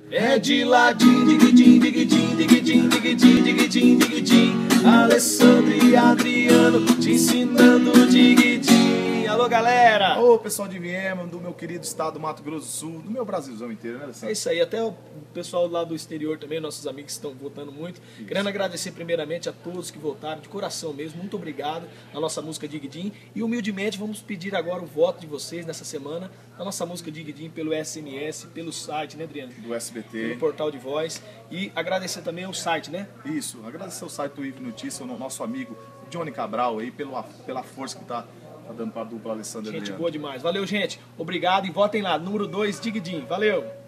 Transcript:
É de ladinho, diguidim, diguidim, diguidim, diguidim, diguidim, diguidim. Alessandro e Adriano te ensinando diguidim. Alô, galera! Ô, pessoal de Viema, do meu querido estado do Mato Grosso do Sul, do meu Brasilzão inteiro, né, Alessandro? É isso aí, até o pessoal lá do exterior também, nossos amigos que estão votando muito. Isso. Querendo agradecer primeiramente a todos que votaram, de coração mesmo, muito obrigado na nossa música Diguidim. E humildemente vamos pedir agora o voto de vocês nessa semana, na nossa música Diguidim, pelo SMS, pelo site, né, Adriano? Do SBT. Pelo portal de voz. E agradecer também ao site, né? Isso, agradecer ao site do IF Notícia, o nosso amigo Johnny Cabral aí, pela força que tá dando pra dupla Alessandro e Gente Adriano. boa demais. Valeu, gente. Obrigado e votem lá. Número 2, Diguidim. Valeu!